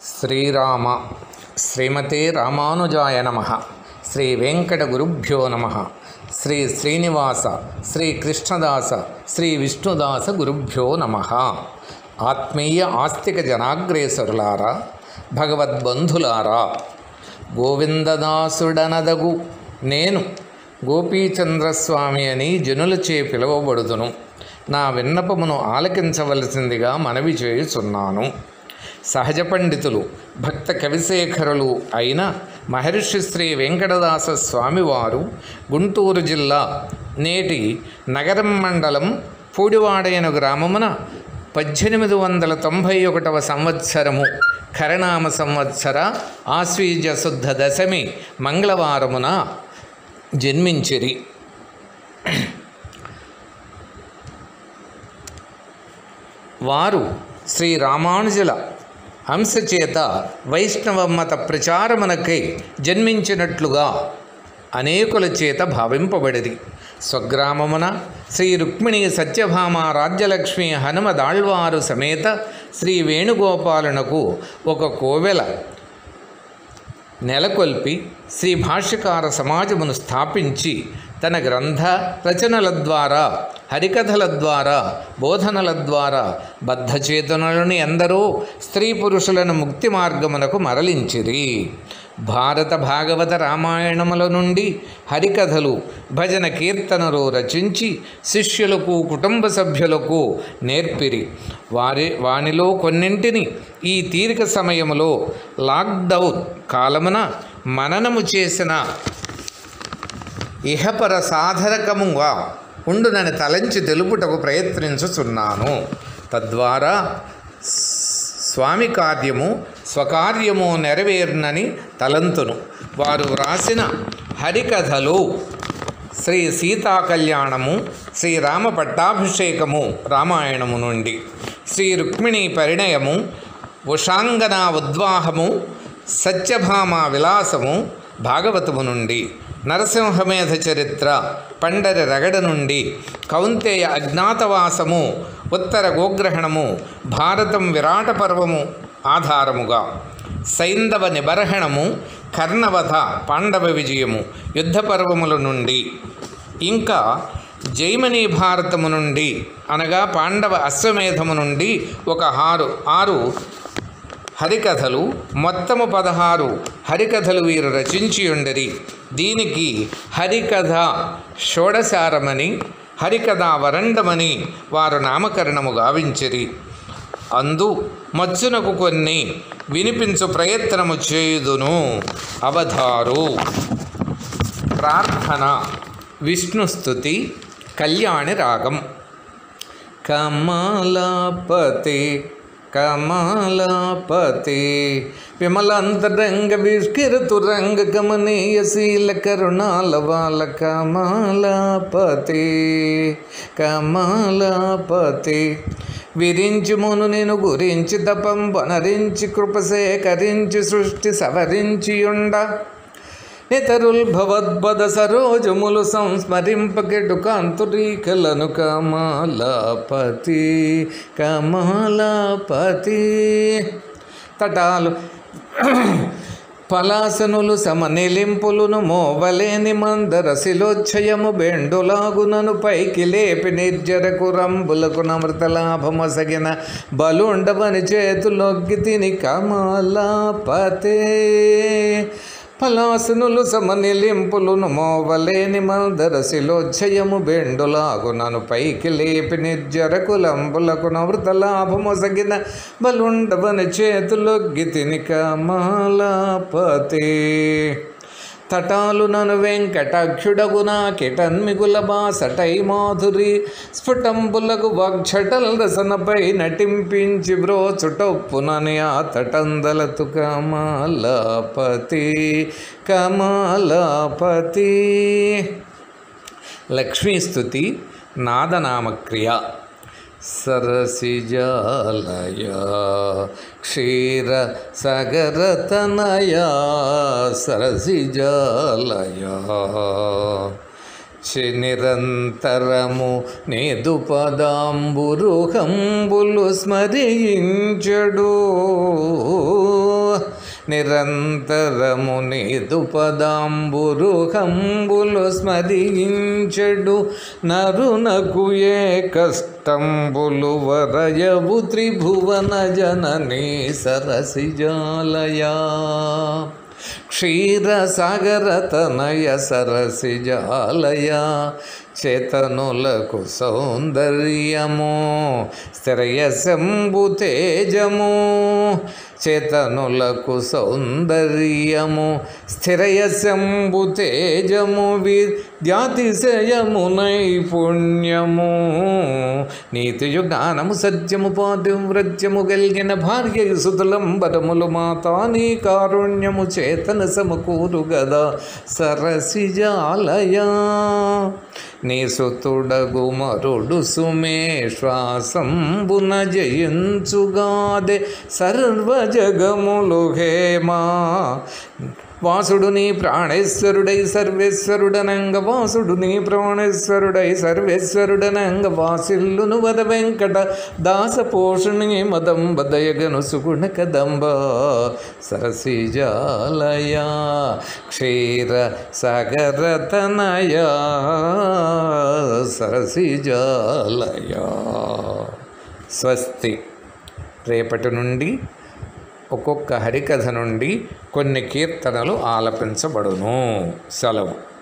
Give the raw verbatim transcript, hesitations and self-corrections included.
శ్రీరామ శ్రీమతే రామానుజాయ నమః. శ్రీ వెంకటగురుభ్యో నమః. శ్రీ శ్రీనివాస శ్రీ కృష్ణదాస శ్రీ విష్ణుదాస గురుభ్యో నమః. ఆత్మీయ ఆస్తిక జనాగ్రేసరులారా, భగవద్బంధులారా, గోవిందదాసుడనదగు నేను గోపీచంద్రస్వామి అని జనులచే పిలువబడుదును. నా విన్నపమును ఆలకించవలసిందిగా మనవి చేయుచున్నాను. సహజ పండితులు భక్త కవిశేఖరులు అయిన మహర్షి శ్రీ వెంకటదాస స్వామివారు గుంటూరు జిల్లా నేటి నగరం మండలం పూడివాడైన గ్రామమున పద్దెనిమిది వందల తొంభై ఒకటవ సంవత్సరము ఖరనామ సంవత్సర ఆశ్వీజ శుద్ధ దశమి మంగళవారమున జన్మించిరి. వారు శ్రీ రామానుజుల అంశచేత వైష్ణవ మత ప్రచారమునకై జన్మించినట్లుగా అనేకుల చేత భావింపబడిది. స్వగ్రామమున శ్రీ రుక్మిణి సత్యభామ రాజ్యలక్ష్మి హనుమదాళ్వారు సమేత శ్రీ వేణుగోపాలునకు ఒక కోవెల నెలకొల్పి శ్రీ భాష్యకార సమాజమును స్థాపించి తన గ్రంథ రచనల ద్వారా, హరికథల ద్వారా, బోధనల ద్వారా బద్ధచేతనులని ఎందరో స్త్రీ పురుషులను ముక్తి మార్గమునకు మరలించిరి. భారత భాగవత రామాయణముల నుండి హరికథలు, భజన కీర్తనలు రచించి శిష్యులకు, కుటుంబ సభ్యులకు నేర్పిరి. వారి వానిలో కొన్నింటిని ఈ తీరిక సమయములో లాక్డౌన్ కాలమున మననము చేసిన ఇహపర సాధరకముగా ఉండునని తలంచి తెలుపుటకు ప్రయత్నించుచున్నాను. తద్వారా స్వామి కార్యము స్వకార్యము నెరవేరునని తలంతును. వారు వ్రాసిన హరికథలు శ్రీ సీతా కళ్యాణము, శ్రీరామ పట్టాభిషేకము రామాయణము నుండి, శ్రీ రుక్మిణి పరిణయము, ఉషాంగన ఉద్వాహము, సత్యభామ విలాసము భాగవతము నుండి, నరసింహమేధ చరిత్ర పండరి రగడ నుండి, కౌంతేయ అజ్ఞాతవాసము, ఉత్తర గోగ్రహణము, భారతం విరాట పర్వము ఆధారముగా, సైంధవ నిబర్హణము, కర్ణవధ పాండవ విజయము యుద్ధ పర్వముల నుండి, ఇంకా జైమనీ భారతము నుండి అనగా పాండవ అశ్వమేధము నుండి ఒక ఆరు ఆరు హరికథలు, మొత్తము పదహారు హరికథలు వీరు రచించి ఉండరి. దీనికి హరికథ షోడశారమని, హరికథ వరండమని వారు నామకరణము గావించిరి. అందు మచ్చునకు కొన్ని వినిపించు ప్రయత్నము చేయుదును. అవధారు ప్రార్థన విష్ణుస్తుతి కళ్యాణి రాగం. కమలాపతి కమలాపతి విమలాంతరంగ విష్కిరతురంగ గమనీయ శీల కరుణాల వాల కమలాపతి కమలాపతి విరించుమును నేను గురించి తపం వనరించి కృపసేకరించి సృష్టి సవరించియుండ ఇతరుల్ భవద్పద సరోజములు సంస్మరింపకెడు కాంతురీకలను కమలాపతి కమలాపతి తటాలు పలాసనులు సమనిలింపులును మోవలేని మందరశిలోచ్చయము బెండులాగునను పైకి లేపి నిర్జరకు రంబులకు నమృతలాభమసగిన బలుండవని చేతులొగ్గి తిని కమలాపతే పలాసనులు సమనిలింపులును మోవలేని మందరశిలోచ్చయము బెండులాగునను పైకి లేపి నిర్జరకు లంబులకు నవృతలాభమొసగిన బలుండవని చేతులొగ్గి తిని కమలాపతే తటాలు నను వెంకటాక్షుడగునా కిటన్మిగుల బాసటై మాధురి స్ఫుటంబులకు వాగ్ఛటల్ రసనపై నటింపించి బ్రోచుటొప్పునని ఆ తటందలతు కమలాపతి కమలాపతి. లక్ష్మీస్తుతి నాదనామక్రియ. సరసిజాలయ క్షీర సగరతనయ సరసిజాలయ నిరంతరము నేదు పదాంబురుహంబులు స్మరించడు నిరంతరము నీదు పదాంబురుహంబులు స్మరించెడు నరునకు ఏ కష్టంబులు వరయవు త్రిభువన జననీ సరసిజాలయా క్షీరసాగర తనయ సరసిజాలయ చేతనులకు సౌందర్యము స్థిరయశంభు తేజము చేతనులకు సౌందర్యము స్థిరయశంభు తేజము విద్యాతిశయము నైపుణ్యము నీతియు జ్ఞానము సత్యము పాతివ్రత్యము గల్గిన భార్య సుతులంబరములు మాతా నీ కారుణ్యము చేతన సమకూరు గదా సరసిజాలయా నీ సుతుడగు మరుడు సుమే శ్వాసంబున జయించుగాదే సర్వజగములు హేమా వాసుడు నీ ప్రాణేశ్వరుడై సర్వేశ్వరుడనంగ వాసుడు నీ ప్రాణేశ్వరుడై సర్వేశ్వరుడనంగ వాసిల్లును వద వెంకట దాస పోషణి మదంబ దయగను సుగుణ కదంబ సరసిజాలయా క్షీర సాగరతనయా సరసిజాలయా. స్వస్తి. రేపటి నుండి ఒక్కొక్క హరికథ నుండి కొన్ని కీర్తనలు ఆలపించబడును. సెలవు.